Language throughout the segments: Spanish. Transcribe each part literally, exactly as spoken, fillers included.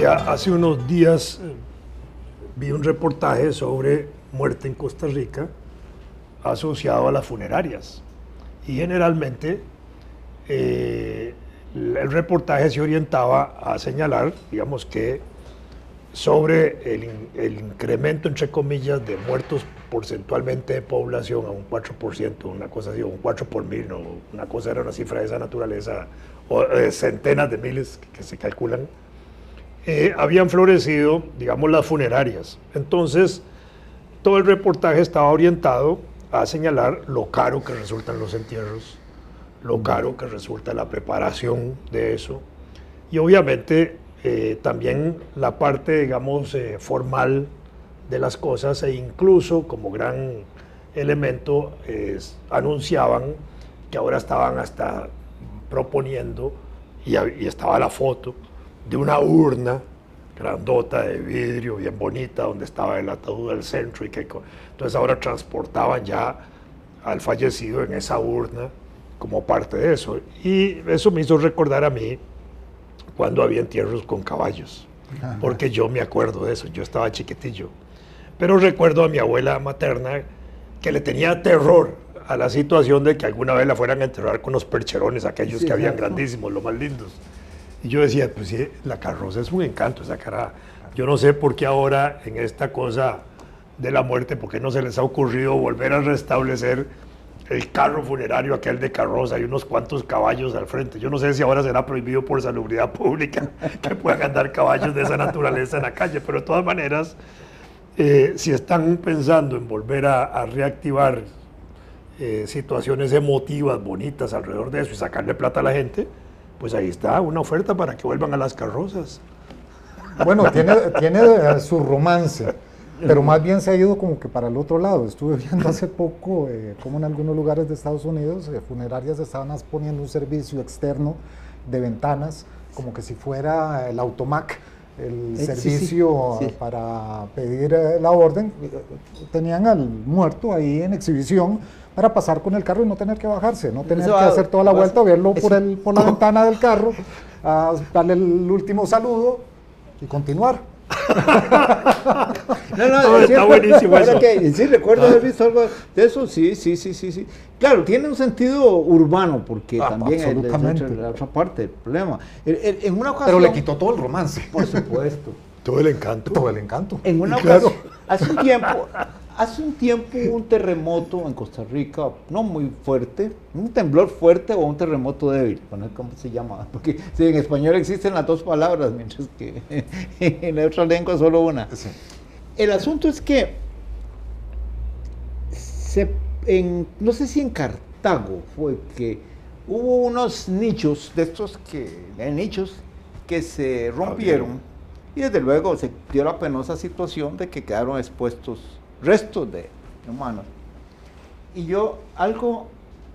Vea, hace unos días eh, vi un reportaje sobre muerte en Costa Rica asociado a las funerarias. Y generalmente eh, el reportaje se orientaba a señalar, digamos que sobre el, el incremento, entre comillas, de muertos porcentualmente de población a un cuatro por ciento, una cosa así, o un cuatro por mil, no, una cosa era una cifra de esa naturaleza, o eh, centenas de miles que, que se calculan. Eh, habían florecido, digamos, las funerarias. Entonces, todo el reportaje estaba orientado a señalar lo caro que resultan los entierros, lo caro que resulta la preparación de eso, y obviamente eh, también la parte, digamos, eh, formal de las cosas, e incluso como gran elemento eh, anunciaban que ahora estaban hasta proponiendo, y, y estaba la foto, de una urna grandota de vidrio, bien bonita, donde estaba el ataúd del centro, y que entonces ahora transportaban ya al fallecido en esa urna como parte de eso. Y eso me hizo recordar a mí cuando había entierros con caballos, ajá, porque yo me acuerdo de eso, yo estaba chiquitillo. Pero recuerdo a mi abuela materna que le tenía terror a la situación de que alguna vez la fueran a enterrar con los percherones, aquellos sí, que habían exacto, grandísimos, los más lindos. Y yo decía, pues sí, la carroza es un encanto, esa cara. Yo no sé por qué ahora en esta cosa de la muerte, por qué no se les ha ocurrido volver a restablecer el carro funerario, aquel de carroza y unos cuantos caballos al frente. Yo no sé si ahora será prohibido por salubridad pública que puedan andar caballos de esa naturaleza en la calle, pero de todas maneras, eh, si están pensando en volver a, a reactivar eh, situaciones emotivas, bonitas alrededor de eso y sacarle plata a la gente, pues ahí está, una oferta para que vuelvan a las carrozas. Bueno, tiene, tiene uh, su romance, pero más bien se ha ido como que para el otro lado. Estuve viendo hace poco eh, como en algunos lugares de Estados Unidos, eh, funerarias estaban poniendo un servicio externo de ventanas, como que si fuera el Automac, el eh, servicio sí, sí, sí. para pedir eh, la orden. Tenían al muerto ahí en exhibición para pasar con el carro y no tener que bajarse, no tener Eso, que hacer toda la vuelta, verlo por, el, por la ventana del carro, uh, darle el último saludo y continuar. no, no, no está buenísimo eso. Que, sí, recuerdo haber visto algo de eso, sí, sí, sí, sí, sí. Claro, tiene un sentido urbano, porque ah, también es la otra parte del problema. El, el, en una ocasión, pero le quitó todo el romance. Por supuesto. Todo el encanto. Todo el encanto. En una ocasión, claro. hace un tiempo... Hace un tiempo hubo un terremoto en Costa Rica, no muy fuerte, un temblor fuerte o un terremoto débil, no sé cómo se llama, porque sí, en español existen las dos palabras, mientras que en la otra lengua solo una. Sí. El asunto es que, se, en, no sé si en Cartago fue que hubo unos nichos, de estos que, eh, nichos que se rompieron, y desde luego se dio la penosa situación de que quedaron expuestos restos de humanos. Y yo algo,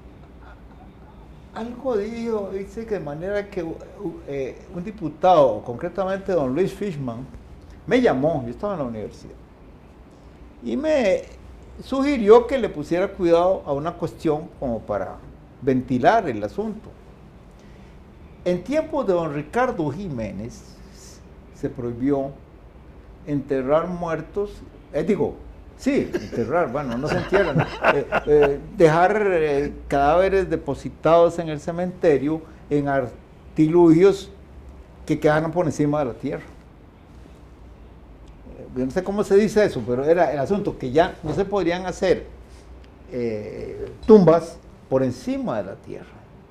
algo dijo, dice que de manera que eh, un diputado, concretamente don Luis Fishman, me llamó, yo estaba en la universidad, y me sugirió que le pusiera cuidado a una cuestión como para ventilar el asunto. En tiempos de don Ricardo Jiménez se prohibió enterrar muertos, eh, digo, sí, enterrar, bueno, no se entierran, eh, eh, dejar eh, cadáveres depositados en el cementerio en artilugios que quedaran por encima de la tierra. Eh, yo no sé cómo se dice eso, pero era el asunto que ya no se podrían hacer eh, tumbas por encima de la tierra.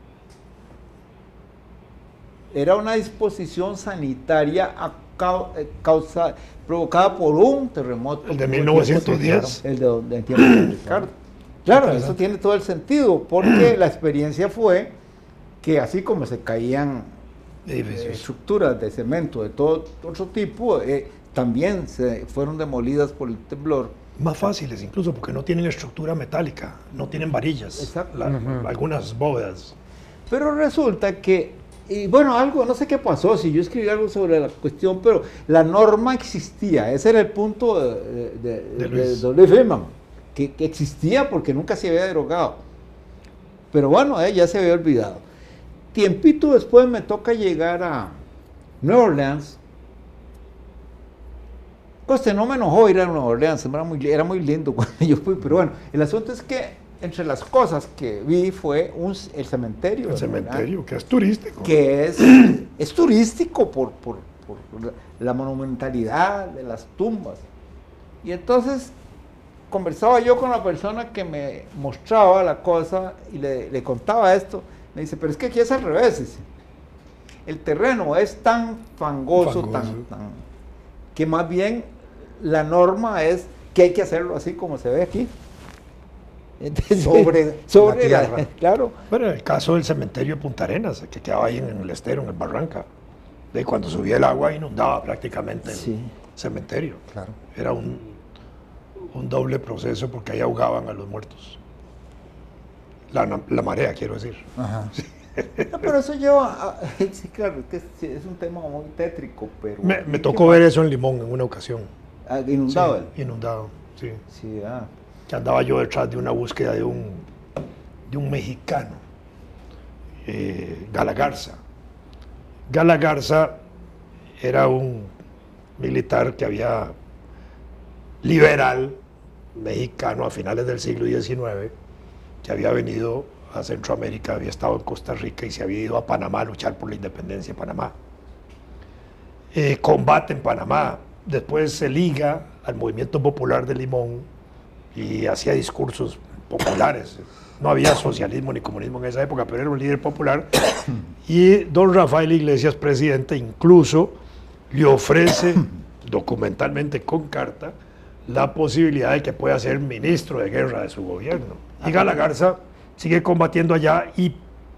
Era una disposición sanitaria a causa, provocada por un terremoto. El de mil novecientos diez. El de, de, de, de Ricardo. Claro, eso tiene todo el sentido, porque la experiencia fue que así como se caían eh, estructuras de cemento de todo otro tipo, eh, también se fueron demolidas por el temblor. Más fáciles incluso, porque no tienen estructura metálica, no tienen varillas, la, uh-huh. algunas bóvedas. Pero resulta que y bueno, algo, no sé qué pasó, si yo escribí algo sobre la cuestión, pero la norma existía, ese era el punto de, de, de, de Don Luis Fishman, que, que existía porque nunca se había derogado. Pero bueno, eh, ya se había olvidado. Tiempito después me toca llegar a Nueva Orleans Coste, no me enojó ir a Nueva Orleans, era muy, era muy lindo cuando yo fui, pero bueno, el asunto es que entre las cosas que vi fue un, el cementerio. El cementerio, que es turístico. Que es, es turístico por, por, por la monumentalidad de las tumbas. Y entonces conversaba yo con la persona que me mostraba la cosa y le, le contaba esto. Me dice, pero es que aquí es al revés. Dice. El terreno es tan fangoso, Fangoso. Tan, tan, que más bien la norma es que hay que hacerlo así como se ve aquí. Entonces, sobre, sobre la la tierra. Claro. Bueno, el caso del cementerio de Punta Arenas, que quedaba ahí en el estero, en el Barranca. De cuando subía el agua inundaba prácticamente Sí. el cementerio. Claro. Era un, un doble proceso porque ahí ahogaban a los muertos. La, la marea, quiero decir. Ajá. No, pero eso lleva a, sí, claro, es, que sí, es un tema muy tétrico, pero... Me, me tocó ver eso en Limón en una ocasión. Ah, inundado. Sí, él. inundado, sí. Sí, ah. Que andaba yo detrás de una búsqueda de un, de un mexicano, eh, Gala Garza. Gala Garza era un militar que había, liberal, mexicano a finales del siglo diecinueve, que había venido a Centroamérica, había estado en Costa Rica y se había ido a Panamá a luchar por la independencia de Panamá. Eh, combate en Panamá, después se liga al movimiento popular de Limón y hacía discursos populares. No había socialismo ni comunismo en esa época, pero era un líder popular. Y don Rafael Iglesias, presidente, incluso le ofrece documentalmente con carta la posibilidad de que pueda ser ministro de guerra de su gobierno. Y Gala Garza sigue combatiendo allá y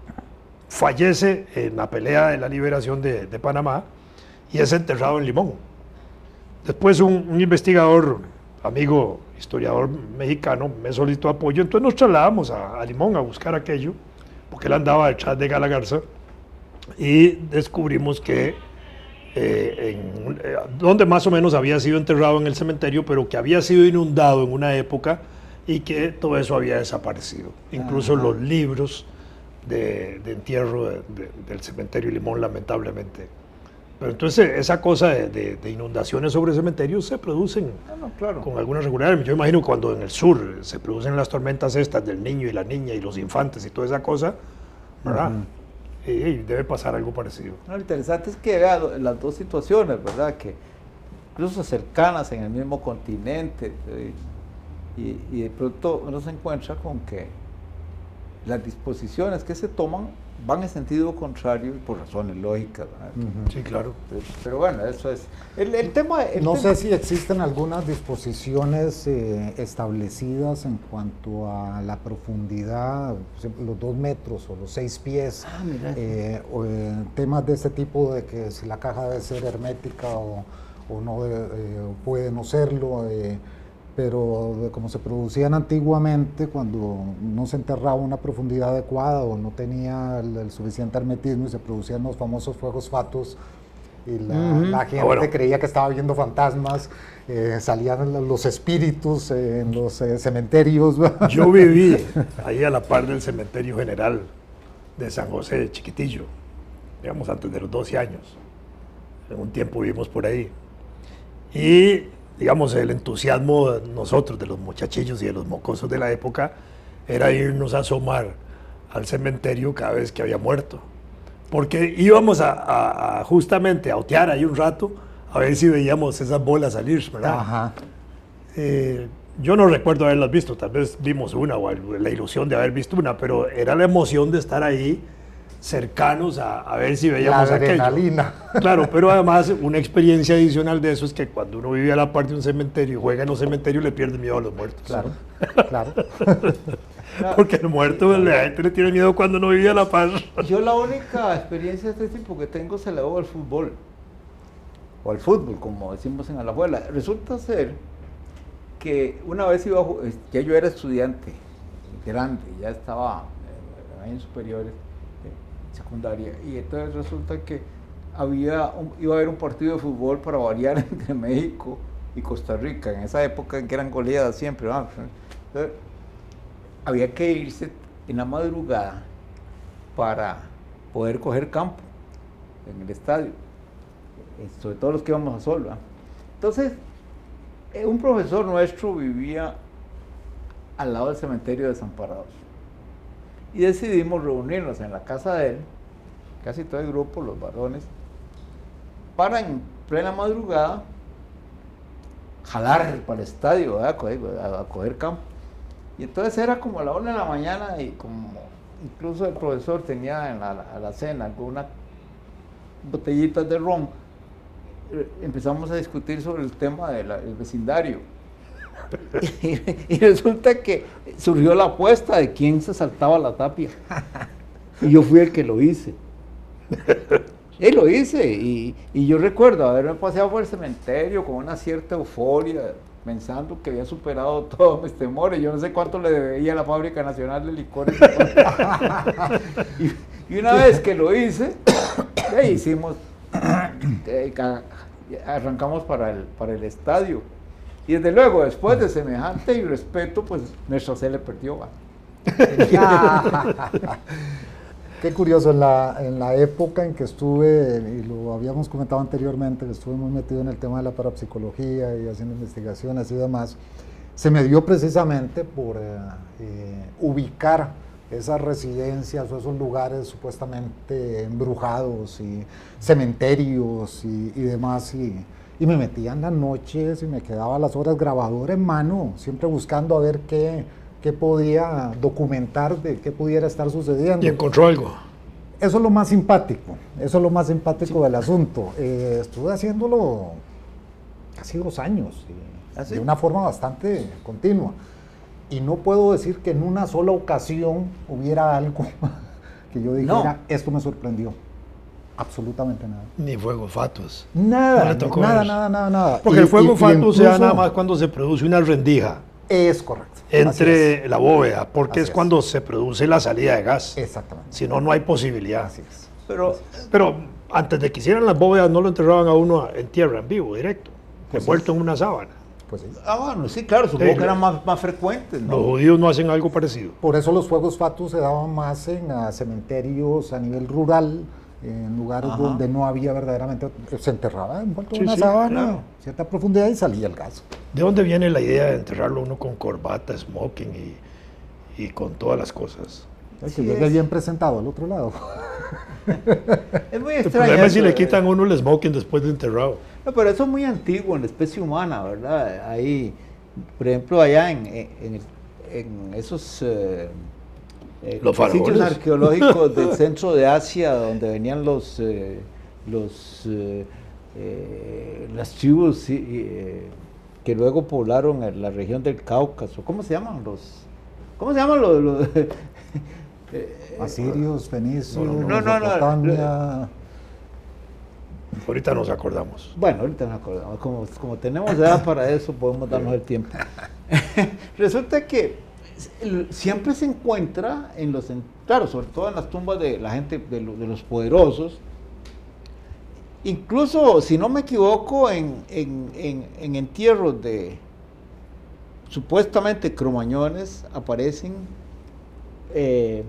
fallece en la pelea de la liberación de, de Panamá y es enterrado en Limón. Después un, un investigador, amigo, historiador mexicano, me solicitó apoyo, entonces nos trasladamos a, a Limón a buscar aquello, porque él andaba detrás de Gala Garza, y descubrimos que eh, en, eh, donde más o menos había sido enterrado en el cementerio, pero que había sido inundado en una época y que todo eso había desaparecido. Incluso Ajá. los libros de, de entierro de, de, del cementerio Limón, lamentablemente. Pero entonces esa cosa de, de, de inundaciones sobre cementerios se producen Ah, no, claro. con alguna regularidad. Yo imagino cuando en el sur se producen las tormentas estas del niño y la niña y los infantes y toda esa cosa, ¿verdad? Uh-huh. y, y debe pasar algo parecido. No, lo interesante es que vea las dos situaciones, ¿verdad? Que incluso cercanas en el mismo continente, eh, y, y de pronto uno se encuentra con que las disposiciones que se toman van en sentido contrario por razones lógicas. Uh-huh. Sí, claro. Pero, pero bueno, eso es. El, el tema. El no tema... sé si existen algunas disposiciones eh, establecidas en cuanto a la profundidad, los dos metros o los seis pies, ah, mira. Eh, o, eh, temas de este tipo, de que si la caja debe ser hermética o, o no de, eh, puede no serlo. Eh, pero de como se producían antiguamente, cuando no se enterraba a una profundidad adecuada o no tenía el, el suficiente hermetismo y se producían los famosos fuegos fatos y la, uh-huh. la gente ah, bueno. creía que estaba viendo fantasmas, eh, salían los espíritus eh, en los eh, cementerios. Yo viví ahí a la par del cementerio general de San José de Chiquitillo, digamos antes de los doce años. En un tiempo vivimos por ahí. Y digamos, el entusiasmo de nosotros, de los muchachillos y de los mocosos de la época, era irnos a asomar al cementerio cada vez que había muerto. Porque íbamos a, a, a justamente a otear ahí un rato, a ver si veíamos esas bolas salir, ¿verdad? Ajá. Eh, yo no recuerdo haberlas visto, tal vez vimos una o la ilusión de haber visto una, pero era la emoción de estar ahí cercanos a, a ver si veíamos la aquello. adrenalina. Claro, pero además una experiencia adicional de eso es que cuando uno vive a la parte de un cementerio y juega en los cementerios le pierde miedo a los muertos. Claro, claro. Porque el muerto, la gente le tiene miedo cuando no vive a la paz. Yo la única experiencia de este tipo que tengo se la debo al fútbol. O al fútbol, como decimos en Alajuela. Resulta ser que una vez iba a, ya yo era estudiante grande, ya estaba en años superiores, secundaria, y entonces resulta que había un, iba a haber un partido de fútbol para variar entre México y Costa Rica, en esa época en que eran goleadas siempre, ¿no? Entonces, había que irse en la madrugada para poder coger campo en el estadio, sobre todo los que íbamos a sol, ¿no? Entonces Eh, un profesor nuestro vivía al lado del cementerio de Desamparados. Y decidimos reunirnos en la casa de él, casi todo el grupo, los varones, para en plena madrugada jalar para el estadio, ¿verdad? A, coger, a, a coger campo. Y entonces era como a la una de la mañana y como incluso el profesor tenía en la, a la cena algunas botellitas de ron, empezamos a discutir sobre el tema del vecindario. Y, y resulta que surgió la apuesta de quién se saltaba la tapia. Y yo fui el que lo hice. Y lo hice. Y, y yo recuerdo haberme paseado por el cementerio con una cierta euforia, pensando que había superado todos mis temores. Yo no sé cuánto le debía a la Fábrica Nacional de Licores. y, y una vez que lo hice, eh, hicimos, eh, arrancamos para el, para el estadio. Y desde luego, después de semejante irrespeto, pues nuestra C le perdió. Qué curioso, en la, en la época en que estuve, y lo habíamos comentado anteriormente, que estuve muy metido en el tema de la parapsicología y haciendo investigaciones y demás, se me dio precisamente por eh, eh, ubicar esas residencias o esos lugares supuestamente embrujados y cementerios y, y demás, y, y me metía en las noches y me quedaba las horas grabadora en mano, siempre buscando a ver qué... qué podía documentar de qué pudiera estar sucediendo. ¿Y encontró algo? Eso es lo más simpático, eso es lo más simpático sí. del asunto. Eh, estuve haciéndolo casi dos años, y ¿Ah, sí? de una forma bastante continua. Y no puedo decir que en una sola ocasión hubiera algo que yo dijera, no. esto me sorprendió. Absolutamente nada. Ni fuego fatus. Nada, no nada, nada, nada, nada. Porque y, el fuego y, fatus y incluso, se da nada más cuando se produce una rendija. Es correcto. Entre la bóveda, porque es, es cuando se produce la salida de gas. Exactamente. Si no, no hay posibilidad. Así es. Pero, pero antes de que hicieran las bóvedas, no lo enterraban a uno en tierra, en vivo, directo, pues envuelto sí. en una sábana. Pues sí. Ah, bueno, sí, claro, supongo sí, que eran más, más frecuentes, ¿no? Los judíos no hacen algo parecido. Por eso los fuegos fatus se daban más en a cementerios a nivel rural, en lugares Ajá. donde no había verdaderamente, se enterraba envuelto en sí, una sí, sábana, claro. cierta profundidad y salía el gas. ¿De dónde viene la idea de enterrarlo uno con corbata, smoking y, y con todas las cosas? Es que llegue bien presentado al otro lado. Es muy el extraño. problema es si le quitan a uno el smoking después de enterrado. No, pero eso es muy antiguo en la especie humana, ¿verdad? Ahí, por ejemplo, allá en, en, en esos eh, eh, los sitios arqueológicos del centro de Asia, donde venían los, eh, los eh, eh, las tribus eh, que luego poblaron la región del Cáucaso. ¿Cómo se llaman los? ¿Cómo se llaman los? los eh, Asirios, fenicios, no, no, no, no, ahorita nos acordamos. Bueno, ahorita nos acordamos. Como, como tenemos edad para eso, podemos darnos el tiempo. Resulta que siempre se encuentra en los, claro, sobre todo en las tumbas de la gente, de, lo, de los poderosos, incluso, si no me equivoco, en, en, en, en entierros de supuestamente cromañones aparecen eh,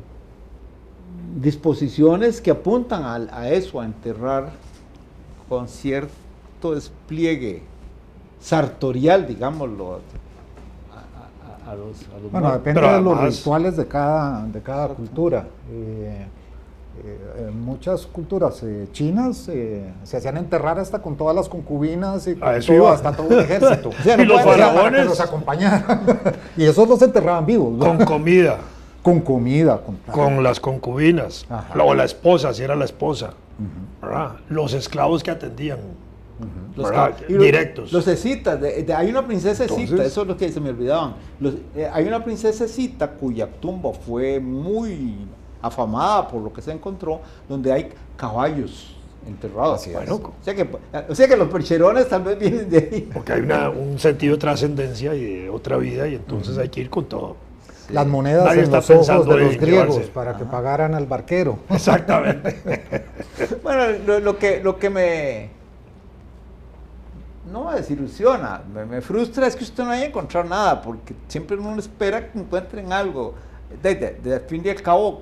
disposiciones que apuntan a, a eso, a enterrar con cierto despliegue sartorial, digámoslo, a, a, a los, a los bueno, muertos. depende de los rituales de cada, de cada cultura. Eh, eh, en muchas culturas eh, chinas eh, se hacían enterrar hasta con todas las concubinas y con todo, hasta todo un ejército. O sea, no y los faraones que los acompañaran. Y esos los enterraban vivos, ¿no? Con comida. Con comida. Con, con las concubinas. Ajá. O la esposa, si era la esposa. Uh -huh. Los esclavos que atendían. Uh -huh. los, directos. Los escitas, de, de, hay una princesa escita, eso es lo que se me olvidaban. Los, eh, hay una princesa escita cuya tumba fue muy afamada por lo que se encontró, donde hay caballos enterrados. Así bueno, o, sea que, o sea que los percherones tal vez vienen de ahí. Porque hay una, un sentido de trascendencia y de otra vida, y entonces uh -huh. hay que ir con todo. Sí. Las monedas Nadie en los ojos de los griegos llevarse. para Ajá. que pagaran al barquero. Exactamente. Bueno, lo, lo, que, lo que me, no me desilusiona, me, me frustra es que usted no haya encontrado nada, porque siempre uno espera que encuentren algo. De, de, de, de fin y al cabo,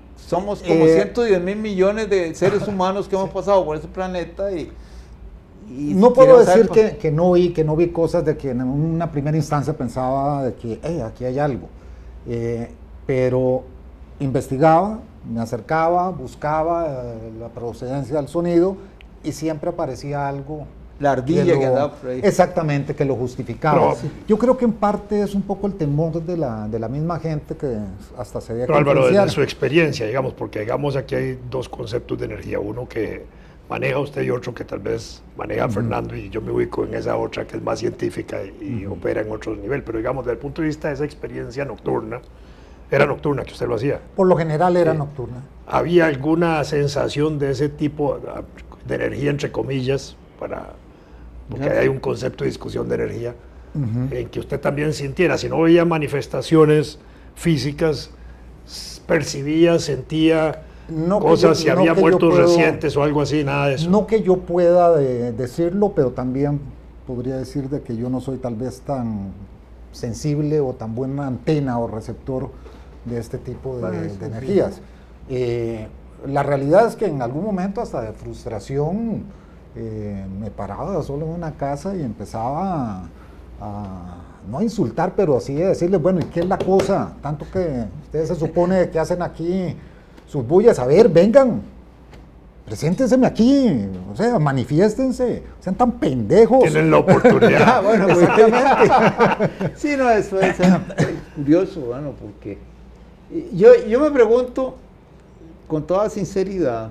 somos como eh, ciento diez mil millones de seres humanos que hemos pasado por ese planeta y, y no puedo quería saber decir que, que no vi, que no vi cosas de que en una primera instancia pensaba de que hey, aquí hay algo, eh, pero investigaba, me acercaba, buscaba eh, la procedencia del sonido y siempre aparecía algo. la ardilla que, lo, que andaba por ahí. Exactamente, que lo justificaba. Pero, yo creo que en parte es un poco el temor de la, de la misma gente que hasta se veía pero Álvaro, desde su experiencia, digamos, porque digamos aquí hay dos conceptos de energía, uno que maneja usted y otro que tal vez maneja uh-huh. Fernando, y yo me ubico en esa otra que es más científica y, y uh-huh. opera en otro nivel, pero digamos, desde el punto de vista de esa experiencia nocturna, era nocturna que usted lo hacía. Por lo general era sí. nocturna. ¿Había alguna sensación de ese tipo de energía, entre comillas, para, porque hay un concepto de discusión de energía, uh-huh. en que usted también sintiera, si no veía manifestaciones físicas, percibía, sentía no cosas, yo, si no había muertos puedo, recientes o algo así, nada de eso? No que yo pueda de, decirlo, pero también podría decir de que yo no soy tal vez tan sensible o tan buena antena o receptor de este tipo de, vale, de energías. Eh, la realidad es que en algún momento hasta de frustración eh, me paraba solo en una casa y empezaba a, a no a insultar, pero así de decirles, bueno, ¿y qué es la cosa? Tanto que ustedes se supone que hacen aquí sus bullas, a ver, vengan, preséntenseme aquí, o sea, manifiéstense, sean tan pendejos. Tienen la oportunidad. Bueno, exactamente. Sí, no, eso es, es curioso, bueno, porque yo, yo me pregunto, con toda sinceridad,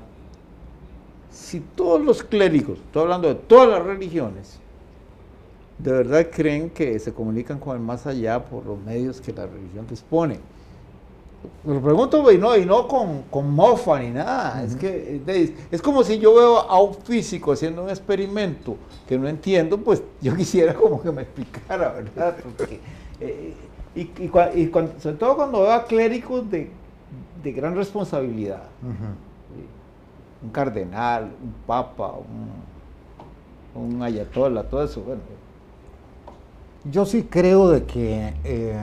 si todos los clérigos, estoy hablando de todas las religiones, de verdad creen que se comunican con el más allá por los medios que la religión dispone. Me lo pregunto y no, y no con, con mofa ni nada, uh-huh. es que es, es como si yo veo a un físico haciendo un experimento que no entiendo, pues yo quisiera como que me explicara, ¿verdad? Porque, eh, y, y, y cuando, sobre todo cuando veo a clérigos de, de gran responsabilidad, uh-huh. un cardenal, un papa, un, un ayatollah, todo eso, bueno. Yo sí creo de que eh,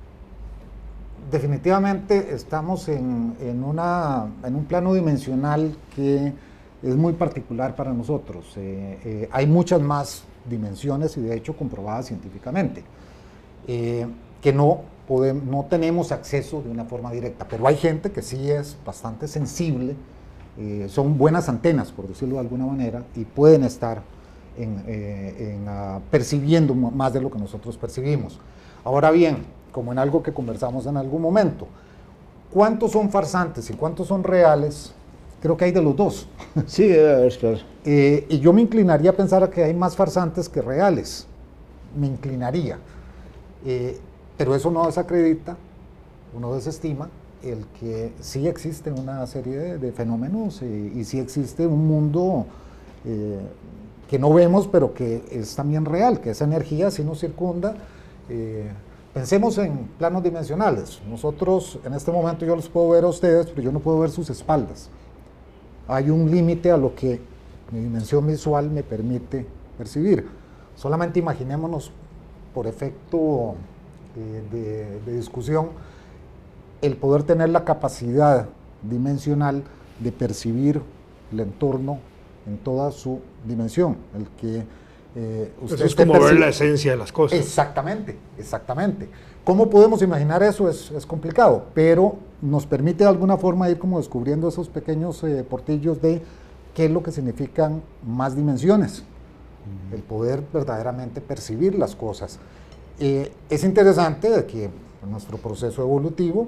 definitivamente estamos en, en, una, en un plano dimensional que es muy particular para nosotros. Eh, eh, hay muchas más dimensiones y de hecho comprobadas científicamente, eh, que no, podemos, no tenemos acceso de una forma directa, pero hay gente que sí es bastante sensible, eh, son buenas antenas, por decirlo de alguna manera, y pueden estar en, eh, en, uh, percibiendo más de lo que nosotros percibimos. Ahora bien, como en algo que conversamos en algún momento, ¿cuántos son farsantes y cuántos son reales? Creo que hay de los dos. Sí, es claro. eh, y yo me inclinaría a pensar que hay más farsantes que reales, me inclinaría, eh, pero eso no desacredita, uno desestima el que sí existe una serie de, de fenómenos eh, y sí existe un mundo eh, que no vemos, pero que es también real, que esa energía sí nos circunda. Eh, pensemos en planos dimensionales. Nosotros, en este momento, yo los puedo ver a ustedes, pero yo no puedo ver sus espaldas. Hay un límite a lo que mi dimensión visual me permite percibir. Solamente imaginémonos, por efecto eh, de, de discusión, el poder tener la capacidad dimensional de percibir el entorno en toda su dimensión, el que eh, usted eso es como ver la esencia de las cosas. Exactamente, exactamente. ¿Cómo podemos imaginar eso? Es, es complicado, pero nos permite de alguna forma ir como descubriendo esos pequeños eh, portillos de qué es lo que significan más dimensiones, uh-huh. el poder verdaderamente percibir las cosas. Eh, es interesante de que en nuestro proceso evolutivo,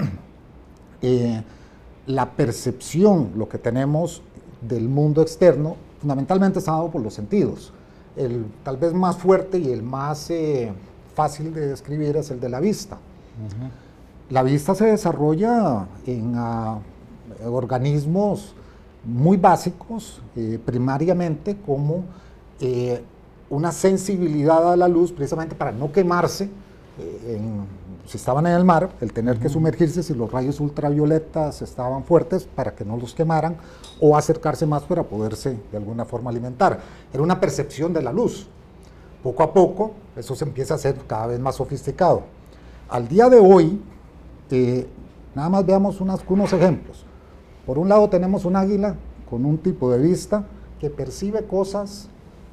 eh, la percepción, lo que tenemos del mundo externo, fundamentalmente está dado por los sentidos. El tal vez más fuerte y el más eh, fácil de describir es el de la vista. Uh-huh. La vista se desarrolla en uh, organismos muy básicos, eh, primariamente como eh, una sensibilidad a la luz, precisamente para no quemarse, eh, en, si estaban en el mar, el tener que sumergirse si los rayos ultravioletas estaban fuertes para que no los quemaran, o acercarse más para poderse de alguna forma alimentar. Era una percepción de la luz. Poco a poco eso se empieza a hacer cada vez más sofisticado. Al día de hoy, eh, nada más veamos unas, unos ejemplos. Por un lado tenemos un águila con un tipo de vista que percibe cosas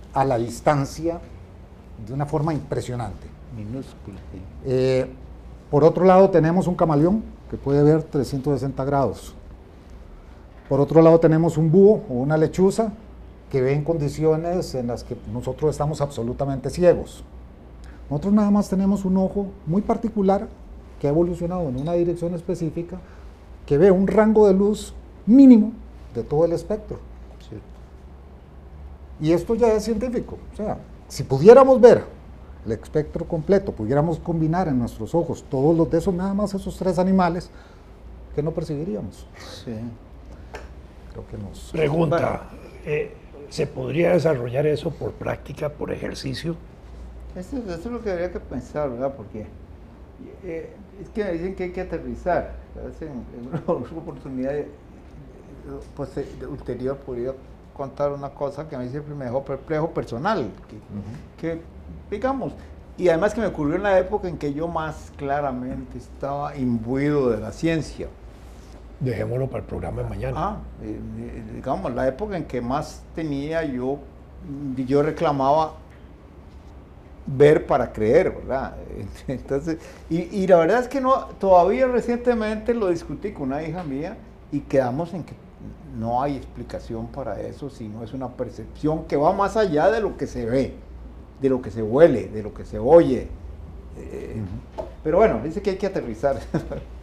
a la distancia de una forma impresionante. Minúsculo, sí. Eh, por otro lado tenemos un camaleón que puede ver trescientos sesenta grados. Por otro lado tenemos un búho o una lechuza que ve en condiciones en las que nosotros estamos absolutamente ciegos. Nosotros nada más tenemos un ojo muy particular que ha evolucionado en una dirección específica, que ve un rango de luz mínimo de todo el espectro. Cierto. Y esto ya es científico. O sea, si pudiéramos ver el espectro completo, pudiéramos combinar en nuestros ojos todos los de esos, nada más esos tres animales, ¿qué no percibiríamos? Sí. Creo que nos... Pregunta, eh, ¿se podría desarrollar eso por práctica, por ejercicio? Eso, eso es lo que habría que pensar, ¿verdad? Porque eh, es que me dicen que hay que aterrizar. A veces en, en una oportunidad eh, pues, eh, ulterior podría contar una cosa que a mí siempre me dejó perplejo personal, que, uh-huh. que digamos, y además que me ocurrió en la época en que yo más claramente estaba imbuido de la ciencia. Dejémoslo para el programa de mañana. Ah, eh, digamos, la época en que más tenía yo, yo reclamaba ver para creer, ¿verdad? Entonces, y, y la verdad es que no, todavía recientemente lo discutí con una hija mía y quedamos en que no hay explicación para eso, sino es una percepción que va más allá de lo que se ve, de lo que se huele, de lo que se oye. Eh, uh-huh. Pero bueno, dice que hay que aterrizar.